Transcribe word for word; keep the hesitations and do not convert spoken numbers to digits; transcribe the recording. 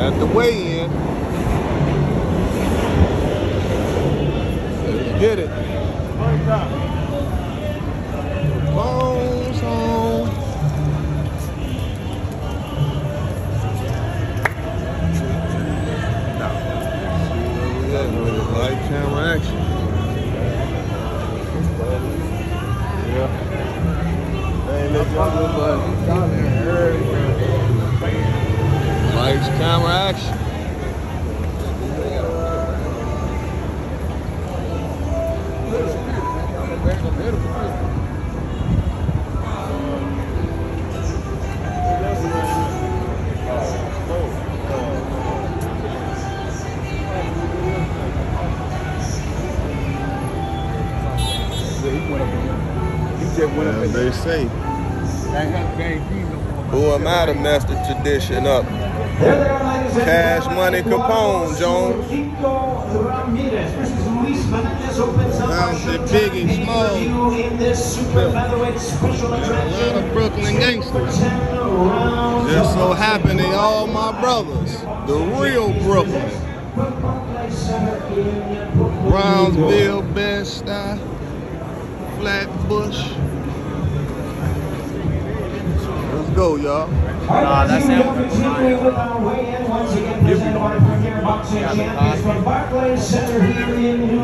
At the weigh-in. Let's get it. Bones on. Light camera action. Yeah. Ain't let y'all but down there early. Lights, camera action. As they say, who am I to mess the tradition up? Cash Money Capone, Jones. Bounce it big and small. A lot of Brooklyn gangsters. Just so happen they all my brothers. The real Brooklyn. Brownsville, Bed-Stuy, Flatbush. Let's go, y'all. Nah, that's it.